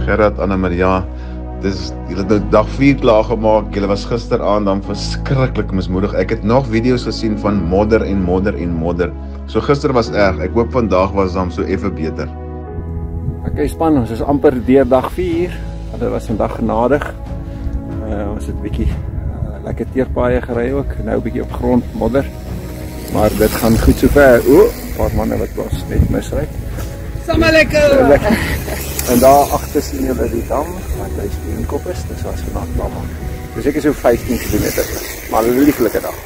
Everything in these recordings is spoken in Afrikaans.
Gerard, Anna-Maria, julle het nou dag 4 klaar gemaak, julle was gisteraan dan verskriklik mismoedig. Ek het nog video's gesien van modder en modder en modder. So gister was erg, ek hoop vandag was dan so effe beter. Okay span, ons is amper deur dag 4, dit was vandag genadig. Ons het bietjie lekker teerpaaie gery ook, nou bietjie op grond, modder. Maar dit gaan goed sover. Paar manne wat was net misry. Sommer lekker! En daar agter sien julle die dam, wat hy Steenkop is, dis was vanaf dam. Dus ek is so 15 km, maar 'n lieflike dag.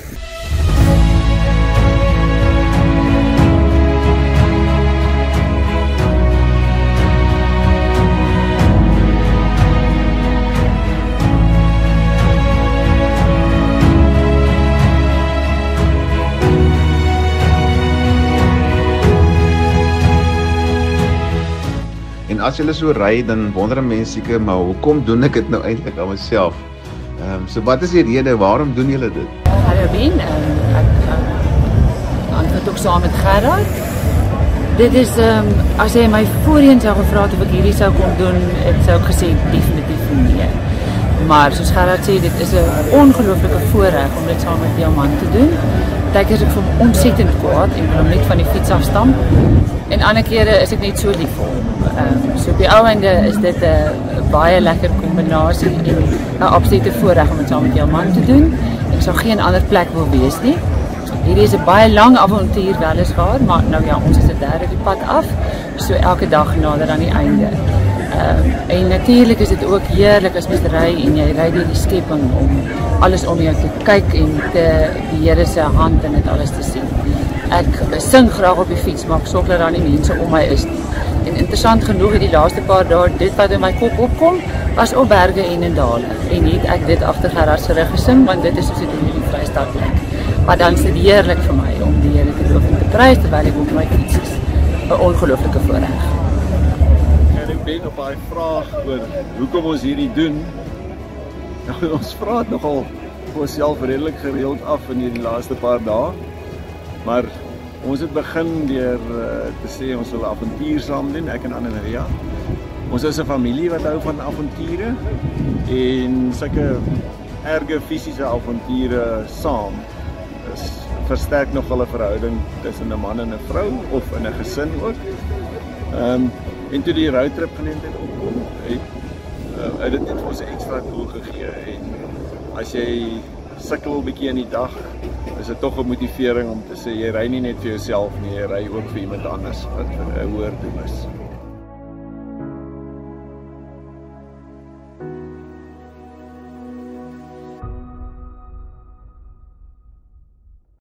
En as julle so ry, dan wonder mense seker, maar hoekom doen ek dit nou eintlik aan myself? So wat is die rede, waarom doen julle dit? Hallo Ben, ek antwoord ook saam met Gerard. Dit is, as jy my voorheen sou gevra het of ek hierdie sou kom doen, het sou ek gesê definitief nee. Maar soos Gerard sê, dit is 'n ongelooflike voorreg om dit saam met jou man te doen. Partykeer is ek vir hom ontsettend kwaad en wil hom net van die fiets afstamp. En ander kere is ek net so lief vir hom. So op die ou einde is dit 'n baie lekker kombinasie en 'n absolute voorreg om dit saam met jou man te doen. Ek sou geen ander plek wil wees nie. Hierdie is 'n baie lang avontuur weliswaar, maar nou ja, ons is 'n derde die pad af. So elke dag nader aan die einde. En natuurlik is dit ook heerlik as mens ry en jy ry deur die skepping om alles om jou te kyk en die Here se hand in dit alles te sien. Ek sing graag op die fiets, maar ek sorg dat daar nie mense om my is nie. En interessant genoeg het die laaste paar dae dit wat in my kop opkom, was op berge en in dale. En het ek dit agter Gerard se rug gesing, want dit is soos dit in die Vrystaat lyk. Maar dan is dit heerlik vir my om die Here te loof en te prys terwyl ek op my fiets is. 'n Ongelooflike voorreg. En ek ben op daai vraag oor hoekom ons hierdie doen. Nou, ons vra dit nogal vir onsself redelik gereeld af in hierdie laaste paar dae. Maar ons het begin deur te sê ons wil 'n avontuur saam doen, ek en Anna-Maria. Ons is 'n familie wat hou van avonture en sulke erge fisiese avonture saam versterk nog hulle verhouding tussen 'n man en 'n vrou of in 'n gesin ook. En toe die roadtrip geleentheid opkom, het dit net vir ons 'n ekstra doel gegee. En as jy sukkel 'n bietjie in die dag, is dit tog 'n motivering om te sê jy ry nie net vir jouself nie, jy ry ook vir iemand anders wat 'n hoër doel is.